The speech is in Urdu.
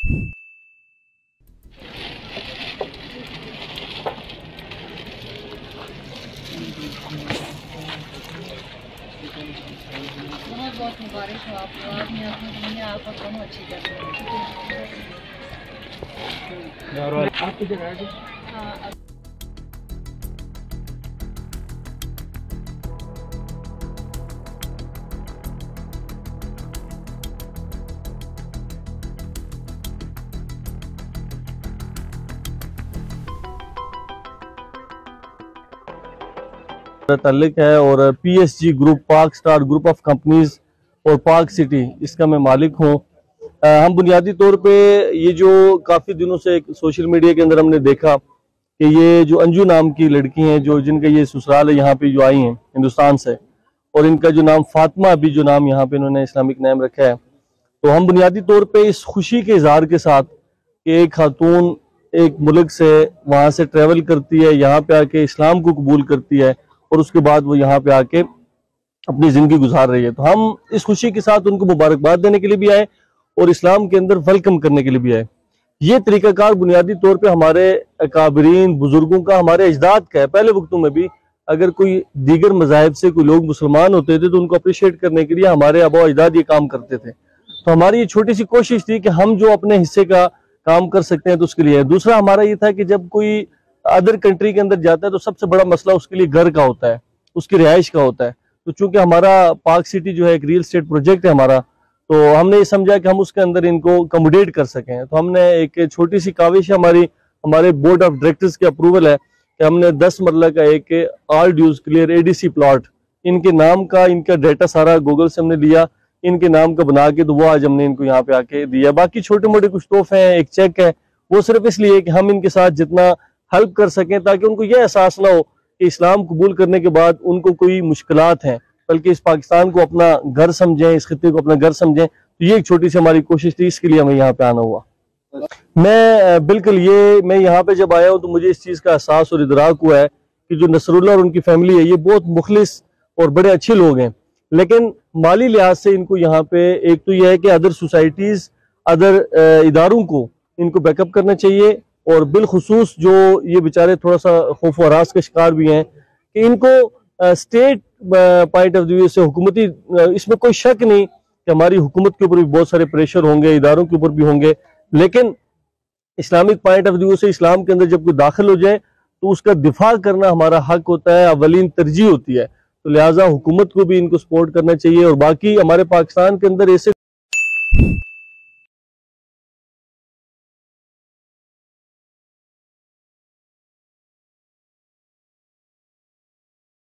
بہت بہت مبارک ہو آپ کو، آپ نے اپنی آپ کو بہت اچھی کر آپ کی جگہ تعلق ہے، اور P S G group, Pak star group of companies اور پاک سٹی، اس کا میں مالک ہوں۔ ہم بنیادی طور پہ یہ جو کافی دنوں سے سوشل میڈیا کے اندر ہم نے دیکھا کہ یہ جو انجو نام کی لڑکی ہیں جن کا یہ سسرال ہے یہاں پہ جو آئی ہیں ہندوستان سے، اور ان کا جو نام فاطمہ ابھی جو نام یہاں پہ انہوں نے اسلامک نیم رکھا ہے، تو ہم بنیادی طور پہ اس خوشی کے اظہار کے ساتھ کہ ایک خاتون ایک ملک سے وہاں سے ٹریول کرتی ہے، یہاں پہ آ کے اسلام کو قبول کرتی ہے، اور اس کے بعد وہ یہاں پہ آ کے اپنی زندگی گزار رہی ہے، تو ہم اس خوشی کے ساتھ ان کو مبارکباد دینے کے لیے بھی آئے اور اسلام کے اندر ویلکم کرنے کے لیے بھی آئے۔ یہ طریقہ کار بنیادی طور پہ ہمارے اکابرین بزرگوں کا، ہمارے اجداد کا ہے۔ پہلے وقتوں میں بھی اگر کوئی دیگر مذاہب سے کوئی لوگ مسلمان ہوتے تھے تو ان کو اپریشیٹ کرنے کے لیے ہمارے آباء و اجداد یہ کام کرتے تھے، تو ہماری یہ چھوٹی سی کوشش تھی کہ ہم جو اپنے حصے کا کام کر سکتے ہیں تو اس کے لیے۔ دوسرا ہمارا یہ تھا کہ جب کوئی ادر کنٹری کے اندر جاتا ہے تو سب سے بڑا مسئلہ اس کے لیے گھر کا ہوتا ہے، اس کی رہائش کا ہوتا ہے، تو چونکہ ہمارا پاک سٹی جو ہے ایک ریل اسٹیٹ پروجیکٹ ہے ہمارا، تو ہم نے یہ سمجھا کہ ہم اس کے اندر ان کو اکوموڈیٹ کر سکیں، تو ہم نے ایک چھوٹی سی کاوش ہے ہمارے بورڈ آف ڈائریکٹرز کے اپروول ہے کہ ہم نے 10 مرلہ کا ایک all dues clear ADC plot ان کے نام کا، ان کا ڈیٹا سارا گوگل سے ہم نے لیا، ان کے نام کا بنا کے، تو وہ آج ہم نے ان کو یہاں پہ آ کے دیا۔ باقی چھوٹے موٹے کچھ تحفے ہیں، ایک چیک ہے، وہ صرف اس لیے کہ ہم ان کے ساتھ جتنا ہیلپ کر سکیں تاکہ ان کو یہ احساس نہ ہو کہ اسلام قبول کرنے کے بعد ان کو کوئی مشکلات ہیں، بلکہ اس پاکستان کو اپنا گھر سمجھیں، اس خطے کو اپنا گھر سمجھیں۔ تو یہ ایک چھوٹی سی ہماری کوشش تھی، اس کے لیے ہمیں یہاں پہ آنا ہوا۔ میں یہاں پہ جب آیا ہوں تو مجھے اس چیز کا احساس اور ادراک ہوا ہے کہ جو نصر اللہ اور ان کی فیملی ہے یہ بہت مخلص اور بڑے اچھے لوگ ہیں، لیکن مالی لحاظ سے ان کو یہاں پہ ایک تو یہ ہے کہ ادر سوسائٹیز، ادر اداروں کو ان کو بیک اپ کرنا چاہیے، اور بالخصوص جو یہ بیچارے تھوڑا سا خوف و ہراس کا شکار بھی ہیں کہ ان کو اسٹیٹ پوائنٹ آف ویو سے حکومتی، اس میں کوئی شک نہیں کہ ہماری حکومت کے اوپر بھی بہت سارے پریشر ہوں گے، اداروں کے اوپر بھی ہوں گے، لیکن اسلامک پوائنٹ آف ویو سے اسلام کے اندر جب کوئی داخل ہو جائے تو اس کا دفاع کرنا ہمارا حق ہوتا ہے، اولین ترجیح ہوتی ہے، تو لہٰذا حکومت کو بھی ان کو سپورٹ کرنا چاہیے۔ اور باقی ہمارے پاکستان کے اندر ایسے